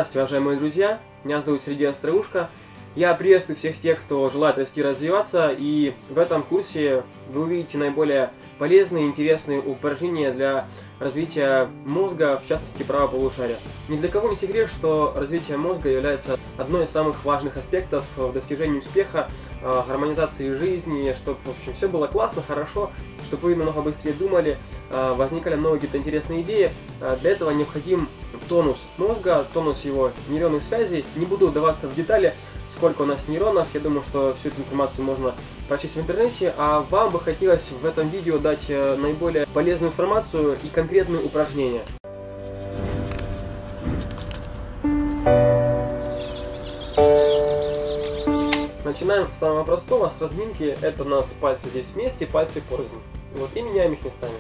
Здравствуйте, уважаемые друзья! Меня зовут Сергей Остроушко. Я приветствую всех тех, кто желает расти и развиваться, и в этом курсе вы увидите наиболее полезные и интересные упражнения для развития мозга, в частности правого полушария. Ни для кого не секрет, что развитие мозга является одной из самых важных аспектов в достижении успеха, гармонизации жизни, чтобы, в общем, все было классно, хорошо, чтобы вы намного быстрее думали, возникали новые какие-то интересные идеи. Для этого необходим тонус мозга, тонус его нейронных связей. Не буду вдаваться в детали, сколько у нас нейронов, я думаю, что всю эту информацию можно прочесть в интернете, а вам бы хотелось в этом видео дать наиболее полезную информацию и конкретные упражнения. Начинаем с самого простого, с разминки. Это у нас пальцы здесь вместе, пальцы порознь. Вот, и меняем их местами.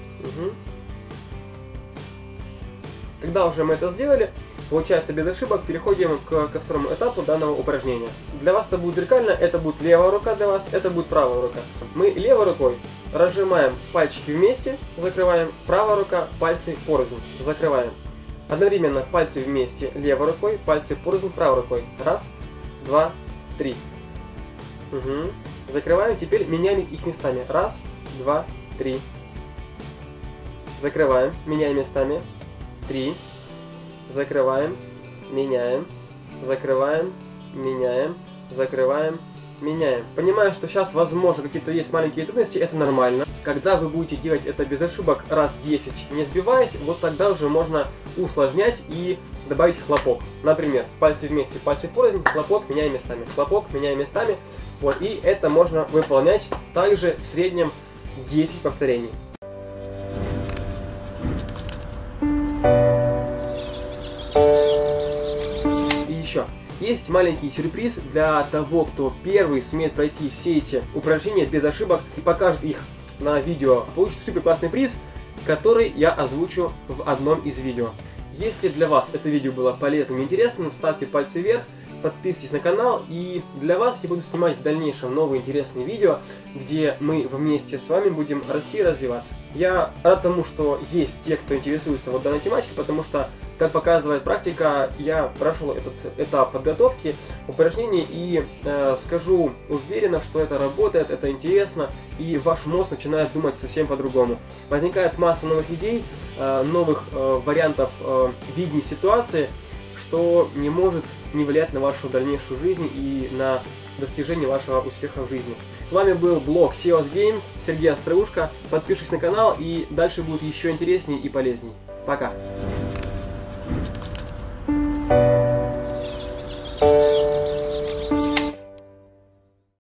Когда уже мы это сделали, получается без ошибок, переходим ко второму этапу данного упражнения. Для вас это будет зеркально, это будет левая рука для вас, это будет правая рука. Мы левой рукой разжимаем пальчики вместе, закрываем, правая рука, пальцы порознь, закрываем. Одновременно пальцы вместе левой рукой, пальцы порознь правой рукой. Раз, два, три. Закрываем, теперь меняем их местами. Раз, два, три. Закрываем, меняем местами. 3, закрываем, меняем, закрываем, меняем, закрываем, меняем. Понимаю, что сейчас, возможно, какие-то есть маленькие трудности, это нормально. Когда вы будете делать это без ошибок раз 10, не сбиваясь, вот тогда уже можно усложнять и добавить хлопок. Например, пальцы вместе, пальцы порознь, хлопок, меняем местами, хлопок, меняем местами. Вот, и это можно выполнять также в среднем 10 повторений. Есть маленький сюрприз для того, кто первый сумеет пройти все эти упражнения без ошибок и покажет их на видео. Получит супер классный приз, который я озвучу в одном из видео. Если для вас это видео было полезным и интересным, ставьте пальцы вверх, подписывайтесь на канал, и для вас я буду снимать в дальнейшем новые интересные видео, где мы вместе с вами будем расти и развиваться. Я рад тому, что есть те, кто интересуется вот данной тематикой, потому что, как показывает практика, я прошел этот этап подготовки упражнений и скажу уверенно, что это работает, это интересно, и ваш мозг начинает думать совсем по-другому. Возникает масса новых идей, новых вариантов видения ситуации, что не может не влиять на вашу дальнейшую жизнь и на достижение вашего успеха в жизни. С вами был блог SEOS Games, Сергей Остроушко. Подпишитесь на канал, и дальше будет еще интереснее и полезней. Пока!